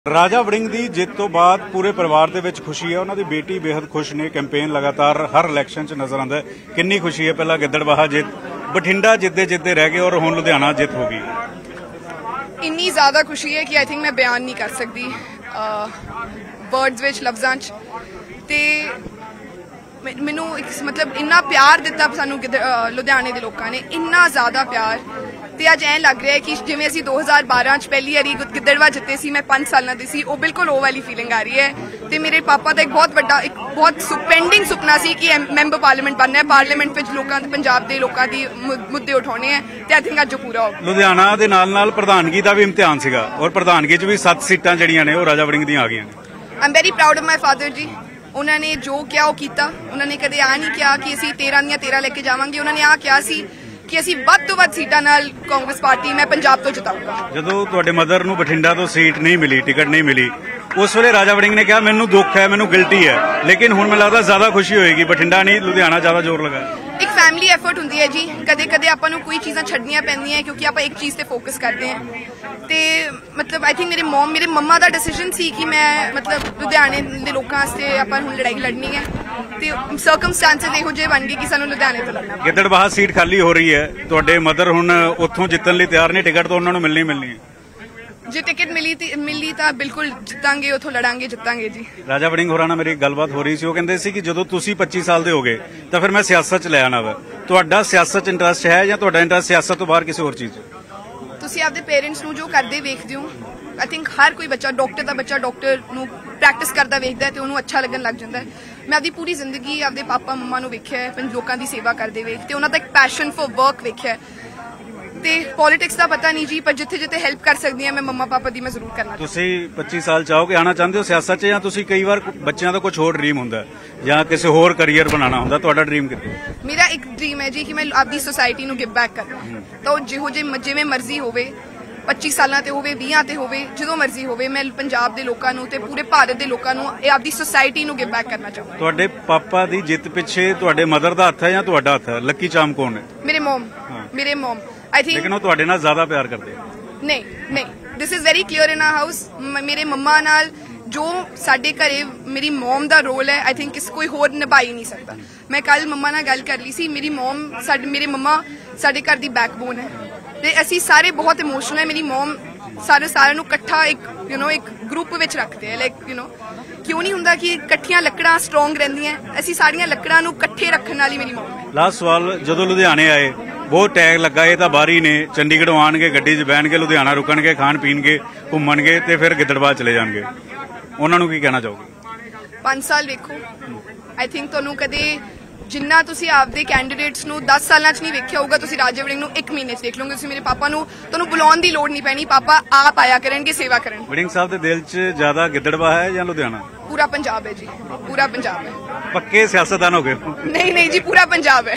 राजा वड़िंग की जित तो बाद पूरे परिवार के विच खुशी है। उन्होंने बेटी बेहद खुश ने। कैंपेन लगातार हर इलैक्शन च नजर आता है। कितनी खुशी है। पहला गिद्दड़बाहा जित, बठिंडा जितते जितते रह गए और हुण लुधियाना जित हो गई। इन्नी ज्यादा खुशी है कि आई थिंक मैं बयान नहीं कर सकती वर्ड्स विच लफ्जां च। ते मैनू मतलब इन्ना प्यार दिता सानू लुधियाने के लोगों ने, इन्ना ज्यादा प्यार। ते अज ऐ लग रहा है कि जिवें असीं 2012 च पहली बारी गिद्दड़वा जिते सी, मैं 5 साल दी सी, वो बिल्कुल वो वाली फीलिंग आ रही है। ते मेरे पापा का एक बहुत बड़ा एक बहुत पेंडिंग सुपना सी कि मैंबर पार्लीमेंट बनना है, पार्लीमेंट विच लोकां पंजाब दे लोकां दी मुद्दे उठाने हैं, ते आई थिंक अज पूरा हो। लुधियाना दे नाल नाल प्रधानगी का भी इम्तिहान सीगा और प्रधानगी च भी 7 सीटां जिहड़ियां ने वो राजा वड़िंग दी आ गईयां ने। I am very proud of my father ji. उन्होंने जो किया वो किया। उन्होंने कदे आ नहीं किया कि असीं 13 ਦੀਆਂ 13 लेके जावांगे। उन्होंने आ किया सी कि असीं वध तो वध सीटां नाल कांग्रेस पार्टी मैं पंजाब तो जिताऊंगा। जदों तुहाडे मदर नूं बठिंडा तो सीट नहीं मिली, टिकट नहीं मिली, उस वेले राजा वड़िंग ने कहा मैनूं दुख है, मैनूं गिल्टी है, लेकिन हुण मैनूं लगदा ज्यादा खुशी होएगी बठिंडा नहीं लुधियाना ज्यादा जोर लगा। एक फैमिली एफर्ट हुंदी है जी। कदे कदे आपां नूं कोई चीज़ां छड्डनियां पैंदियां क्योंकि आपां एक चीज़ ते फोकस करते हैं। ते मतलब आई थिंक मेरे मम्मा का डिसीजन सी कि मैं मतलब लुधियाने दे लोकां वास्ते आपां हुण लड़ाई लड़नी है। ते सर्कमस्टांसिस इहो जिहे बन गए कि सानूं लुधियाने तो लड़ना। गिद्दड़बाहा सीट खाली हो रही है, तुहाडे मदर हुण उत्थों जितन लई तैयार ने, टिकट तो उन्हां नूं मिलनी है। जो टिकट मिली तो बिल्कुल जितांगे, उथों लड़ांगे, जितांगे जी। राजा वड़िंग होरां नाल मेरी गलबात हो रही सी। वो कहंदे सी कि जदों तुसीं 25 साल दे हो गए तो फिर मैं सियासत च लै आना वा। तुहाडा सियासत च इंटरस्ट है या तुहाडा इंटरस्ट सियासत तो बाहर किसी होर चीज़? तुसीं आपदे पेरेंट्स नूं जो करदे वेखदे हो, आई थिंक हर कोई बच्चा डॉक्टर दा बच्चा डॉक्टर नूं प्रैक्टिस करदा वेखदा है ते उहनूं अच्छा लगन लग जांदा है। मैं आपदी पूरी जिंदगी आपदे पापा मम्मा नूं वेखिआ है, लोकां दी सेवा करदे वेख ते उहनां दा एक पैशन फॉर वर्क वेखिआ है। ते पॉलिटिक्स का पता नहीं जी, पर जिथे जिथे हेल्प कर सकती है मैं मम्मा पापा दी मैं जरूर करना। तुसीं 25 साल चाहोगे आना चाहते हो सियासत च, या तुसीं कई बार बच्चों का कुछ होर ड्रीम हुंदा है या किसी होर करियर बनाना हुंदा? तुहाडा ड्रीम कित्थे? मेरा एक ड्रीम है जी कि मैं आपदी सोसाइटी नूं गिव बैक करना। तो जिहो जिवें मर्जी होवे, 25 सालां ते होवे, 20 ते होवे, जो मर्जी होवे, मैं पंजाब दे लोकां नूं ते पूरे भारत दे लोकां नूं आपदी सोसाइटी नूं गिव बैक करना चाहूँगा। तुहाडे पापा दी जित पिछे तुहाडे मदर दा हत्थ है या तुहाडा हत्थ है? लकी चार्म कौन है? मेरे मॉम आई थिंक। लेकिन वो तुहाडे नाल ज्यादा प्यार करदे? नहीं, this is very clear in our house. मेरे मम्मा नाल जो साडे घरे मेरी मॉम दा रोल है, आई थिंक कोई होर निभा ही नहीं सकता। मैं कल मम्मा नाल गल कर ली सी। मेरे मम्मा साडे घर दी बैकबोन है ते असीं सारे बहुत इमोशनल है। मेरी मॉम सारे नूं इकट्ठा एक ग्रुप विच रखते हैं। क्यों नहीं हुंदा कि इकट्ठियां लकड़ां स्ट्रोंग रहिंदियां, असीं सारियां लकड़ां नूं इकट्ठे रखण वाली मेरी मॉम है। लास्ट सवाल, जदों लुधियाने आए बहुत टैग लगा ये तो बाहरी ने, चंडीगढ़ आएंगे, गड्डी च बहन के लुधियाना रुकणगे, खाण पीणगे, घूमणगे ते फिर गिद्दड़बाहा चले जाणगे, उन्हां नूं की कहना चाहोगे? 5 साल वेखो। आई थिंक तुहानूं कदे जिन्ना तुसीं आपदे कैंडीडेट्स नूं 10 सालां च नहीं वेखिआ होगा, तुसीं राजा वड़िंग नूं 1 महीने च देख लोगे। तुसीं मेरे पापा नूं तुहानूं बुलाउण दी लोड़ नहीं पैनी, पापा आप आया करनगे, सेवा करन। वड़िंग साहब दे दिल च ज्यादा गिद्दड़बाहा है या लुधियाना? पूरा पंजाब है जी, पूरा पंजाब है। पक्के सियासतदान हो गए? नहीं जी, पूरा पंजाब है।